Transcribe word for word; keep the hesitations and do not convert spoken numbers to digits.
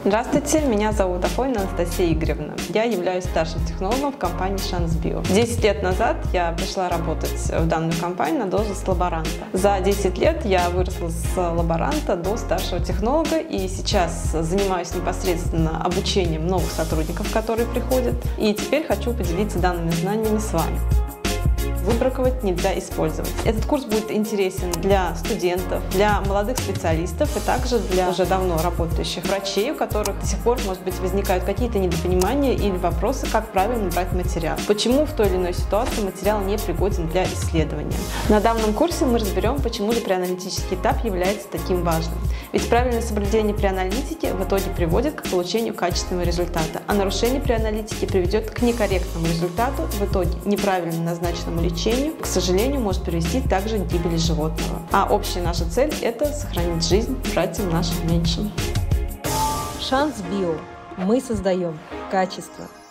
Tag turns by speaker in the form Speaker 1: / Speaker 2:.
Speaker 1: Здравствуйте, меня зовут Афонина Анастасия Игоревна. Я являюсь старшим технологом в компании Шансбио. десять лет назад я пришла работать в данную компанию на должность лаборанта. За десять лет я выросла с лаборанта до старшего технолога и сейчас занимаюсь непосредственно обучением новых сотрудников, которые приходят. И теперь хочу поделиться данными знаниями с вами. Выбраковать нельзя использовать. Этот курс будет интересен для студентов, для молодых специалистов и также для уже давно работающих врачей, у которых до сих пор, может быть, возникают какие-то недопонимания или вопросы, как правильно брать материал. Почему в той или иной ситуации материал не пригоден для исследования. На данном курсе мы разберем, почему же преаналитический этап является таким важным. Ведь правильное соблюдение преаналитики в итоге приводит к получению качественного результата, а нарушение преаналитики приведет к некорректному результату, в итоге неправильно назначенному лечению, к сожалению, может привести также к гибели животного. А общая наша цель – это сохранить жизнь братьям нашим меньшим.
Speaker 2: Шансбио. Мы создаем качество.